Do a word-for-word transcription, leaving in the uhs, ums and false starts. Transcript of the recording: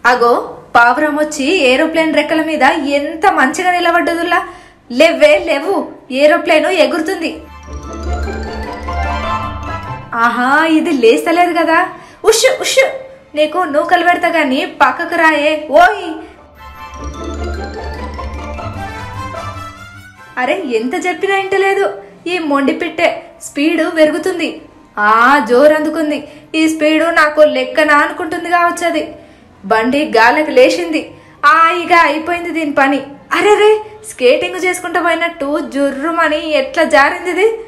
అగో పావురం వచ్చి ఏరోప్లేన్ రెక్కల మీద ఎంత మంచిగా నిలబడ్డదులా. లేవే లేవు, ఏరోప్లేను ఎగురుతుంది. ఆహా, ఇది లేస్తలేదు కదా. ఉష్ ఉష్, నీకు నూకలు పెడతా గాని పక్కకు రాయే. ఓయ్ అరే, ఎంత చెప్పినా ఇంటలేదు. ఈ మొండి పిట్టే స్పీడు పెరుగుతుంది. ఆ జోరు అందుకుంది. ఈ స్పీడు నాకు లెక్కనా అనుకుంటుంది కావచ్చు. అది బండి గాలికి లేచింది. ఆ ఇక అయిపోయింది దీని పని. అరే రే, స్కేటింగ్ చేసుకుంటూ పోయినట్టు జుర్రుమని ఎట్లా జారింది ఇది.